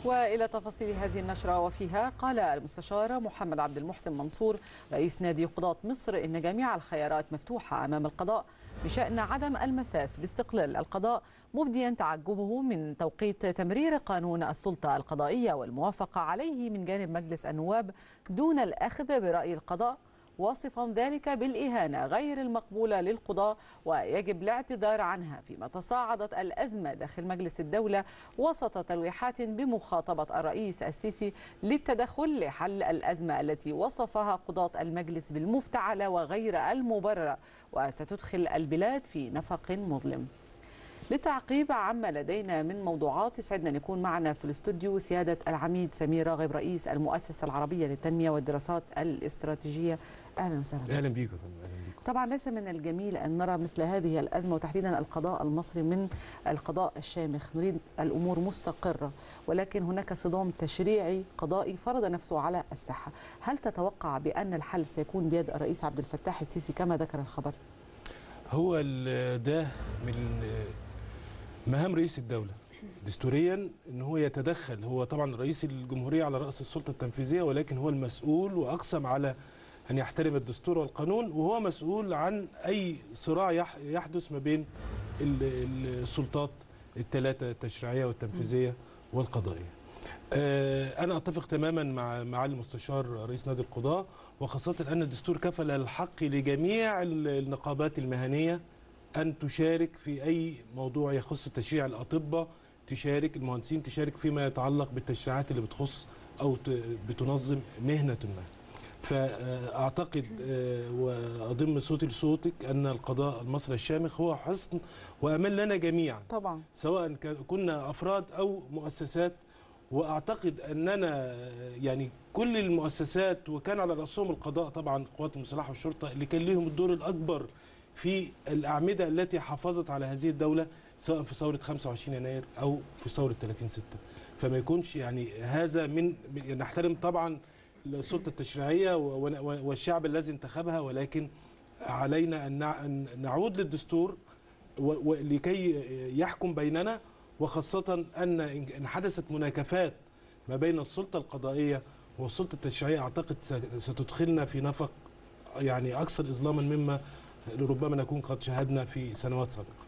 وإلى تفاصيل هذه النشرة وفيها قال المستشار محمد عبد المحسن منصور رئيس نادي قضاة مصر إن جميع الخيارات مفتوحة أمام القضاء بشأن عدم المساس باستقلال القضاء، مبديا تعجبه من توقيت تمرير قانون السلطة القضائية والموافقة عليه من جانب مجلس النواب دون الأخذ برأي القضاء، واصفا ذلك بالإهانة غير المقبولة للقضاء ويجب الاعتذار عنها، فيما تصاعدت الأزمة داخل مجلس الدولة وسط تلويحات بمخاطبة الرئيس السيسي للتدخل لحل الأزمة التي وصفها قضاة المجلس بالمفتعلة وغير المبررة وستدخل البلاد في نفق مظلم. للتعقيب عما لدينا من موضوعات يسعدنا أن يكون معنا في الاستوديو سيادة العميد سمير راغب رئيس المؤسسة العربية للتنمية والدراسات الاستراتيجية. أهلا وسهلا. أهلا بيكم. طبعا ليس من الجميل أن نرى مثل هذه الأزمة وتحديدا القضاء المصري من القضاء الشامخ، نريد الأمور مستقرة ولكن هناك صدام تشريعي قضائي فرض نفسه على الساحة. هل تتوقع بأن الحل سيكون بيد الرئيس عبد الفتاح السيسي كما ذكر الخبر؟ هو ده من مهام رئيس الدولة دستوريا ان هو يتدخل. هو طبعا رئيس الجمهورية على رأس السلطة التنفيذية، ولكن هو المسؤول وأقسم على أن يحترم الدستور والقانون، وهو مسؤول عن أي صراع يحدث ما بين السلطات الثلاثة التشريعية والتنفيذية والقضائية. أنا أتفق تماما مع معالي المستشار رئيس نادي القضاء، وخاصة أن الدستور كفل الحق لجميع النقابات المهنية أن تشارك في أي موضوع يخص تشريع. الأطباء تشارك، المهندسين تشارك فيما يتعلق بالتشريعات اللي بتخص أو بتنظم مهنة ما. فأعتقد وأضم صوتي لصوتك أن القضاء المصري الشامخ هو حصن وأمان لنا جميعا طبعا، سواء كنا أفراد أو مؤسسات. وأعتقد أننا يعني كل المؤسسات وكان على رأسهم القضاء طبعا، القوات المسلحة والشرطة اللي كان لهم الدور الأكبر في الأعمدة التي حافظت على هذه الدولة سواء في ثورة 25 يناير أو في ثورة 30/6. فما يكونش يعني هذا نحترم طبعا السلطة التشريعية والشعب الذي انتخبها، ولكن علينا أن نعود للدستور لكي يحكم بيننا، وخاصة أن حدثت مناكفات ما بين السلطة القضائية والسلطة التشريعية أعتقد ستدخلنا في نفق يعني أكثر إظلاما مما ربما نكون قد شاهدنا في سنوات سابقة.